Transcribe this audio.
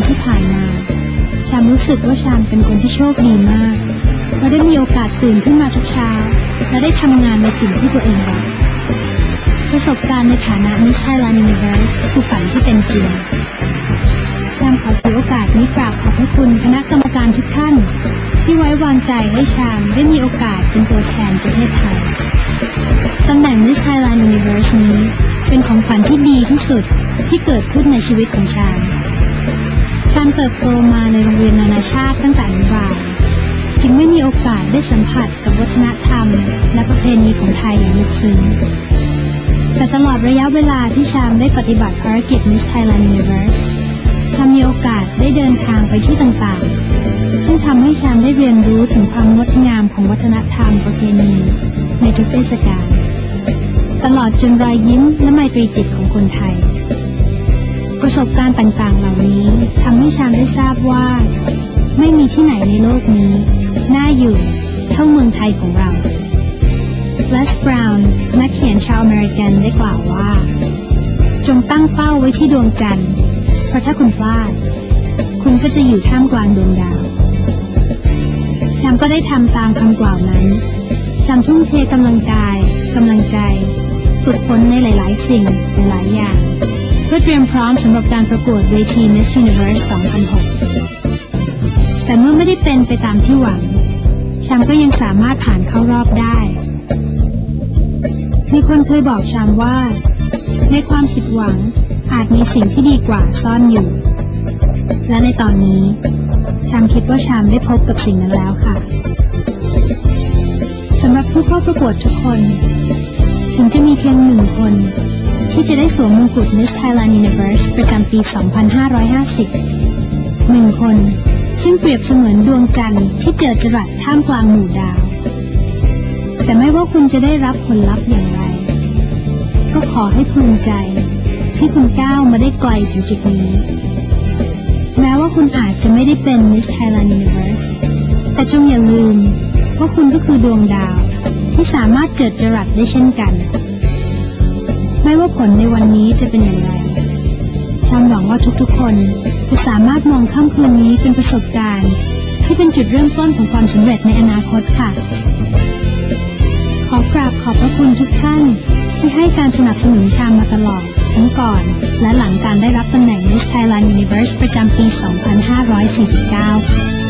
ที่ผ่านมาชามรู้สึกว่าชามเป็นคนที่โชคดีมากเพราะได้มีโอกาสตื่นขึ้นมาทุกเช้าและได้ทำงานในสิ่งที่ตัวเองรักประสบการณ์ในฐานะ Miss Thailand Universe คือฝันที่เป็นจริงชามขอถือโอกาสนี้กราบขอบพระคุณคณะกรรมการทุกท่านที่ไว้วางใจให้ชามได้มีโอกาสเป็นตัวแทนประเทศไทยตำแหน่ง Miss Thailand Universe นี้เป็นของขวัญที่ดีที่สุดที่เกิดขึ้นในชีวิตของชามเติบโตมาในโรงเรียนนานาชาติตั้งแต่อนุบาลจึงไม่มีโอกาสได้สัมผัสกับวัฒนธรรมและประเพณีของไทยอย่างลึกซึ้งแต่ตลอดระยะเวลาที่ชามได้ปฏิบัติภารกิจ Miss Thailand Universe ชามมีโอกาสได้เดินทางไปที่ต่างๆซึ่งทำให้ชามได้เรียนรู้ถึงความงดงามของวัฒนธรรมประเพณีในทุกเทศกาลตลอดจนรอยยิ้มและไมตรีจิตของคนไทยประสบการณ์ต่างๆเหล่านี้ทำให้ชามได้ทราบว่าไม่มีที่ไหนในโลกนี้น่าอยู่เท่าเมืองไทยของเราLes Brown นักเขียนชาวอเมริกันได้กล่าวว่าจงตั้งเป้าไว้ที่ดวงจันทร์เพราะถ้าคุณพลาดคุณก็จะอยู่ท่ามกลางดวงดาวชามก็ได้ทำตามคำกล่าวนั้นชามทุ่มเทกำลังกายกำลังใจฝึกฝนในหลายๆสิ่งหลายๆอย่างเพื่อเตรียมพร้อมสำหรับการประกวดเวที Miss Universe 2006 แต่เมื่อไม่ได้เป็นไปตามที่หวังชามก็ยังสามารถผ่านเข้ารอบได้มีคนเคยบอกชามว่าในความผิดหวังอาจมีสิ่งที่ดีกว่าซ่อนอยู่และในตอนนี้ชามคิดว่าชามได้พบกับสิ่งนั้นแล้วค่ะสำหรับผู้เข้าประกวดทุกคนถึงจะมีเพียงหนึ่งคนที่จะได้สวมมงกุฎ Miss Thailand Universe ประจำปี 2550 หนึ่งคนซึ่งเปรียบเสมือนดวงจันทร์ที่เจิดจรัสท่ามกลางหมู่ดาวแต่ไม่ว่าคุณจะได้รับผลลัพธ์อย่างไรก็ขอให้ภูมิใจที่คุณก้าวมาได้ไกลถึงจุดนี้แม้ว่าคุณอาจจะไม่ได้เป็น Miss Thailand Universe แต่จงอย่าลืมว่าคุณก็คือดวงดาวที่สามารถเจิดจรัสได้เช่นกันไม่ว่าผลในวันนี้จะเป็นอย่างไรชามหวังว่าทุกๆคนจะสามารถมองค่ำคืนนี้เป็นประสบการณ์ที่เป็นจุดเริ่มต้นของความสำเร็จในอนาคตค่ะขอกราบขอบพระคุณทุกท่านที่ให้การสนับสนุนชามมาตลอดทั้งก่อนและหลังการได้รับตำแหน่ง Miss Thailand Universe ประจำปี 2549